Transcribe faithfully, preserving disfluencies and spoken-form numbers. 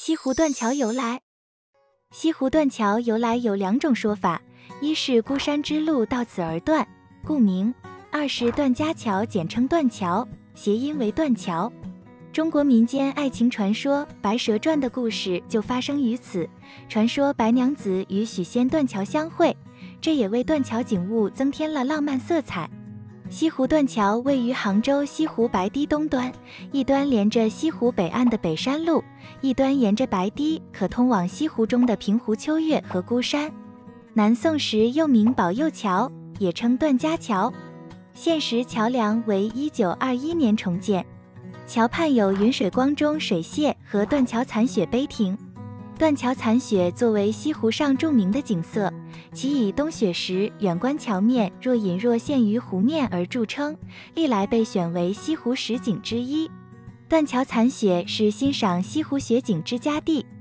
西湖断桥由来。西湖断桥由来有两种说法，一是孤山之路到此而断，故名；二是段家桥简称断桥，谐音为断桥。中国民间爱情传说《白蛇传》的故事就发生于此，传说白娘子与许仙断桥相会，这也为断桥景物增添了浪漫色彩。西湖断桥位于杭州西湖白堤东端，一端连着西湖北岸的北山路，一端沿着白堤可通往西湖中的平湖秋月和孤山。南宋时又名保佑桥，也称段家桥。现时桥梁为一九二一年重建，桥畔有云水光中水榭和断桥残雪碑亭。断桥残雪作为西湖上著名的景色，其以冬雪时远观桥面若隐若现于湖面而著称，历来被选为西湖十景之一。断桥残雪是欣赏西湖雪景之佳地。